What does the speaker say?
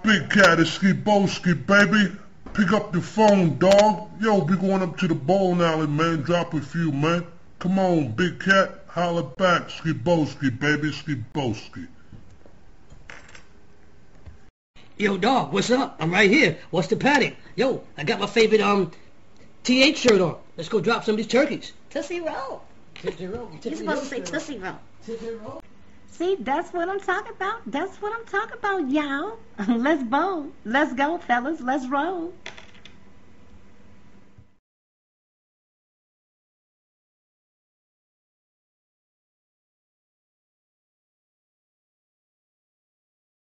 Big Cat, it's Skee-Bowl-Skee, baby. Pick up your phone, dog. Yo, we going up to the bowling alley, man. Drop a few, man. Come on, Big Cat. Holla back. Skee-Bowl-Skee, baby. Skee-Bowl-Skee. Yo, dog, what's up? I'm right here. What's the paddock? Yo, I got my favorite TH shirt on. Let's go drop some of these turkeys. Tootsie Roll. Tootsie Roll. You're supposed to say Tootsie Roll. Tootsie Roll. See, that's what I'm talking about. That's what I'm talking about, y'all. Let's bowl. Let's go, fellas. Let's roll.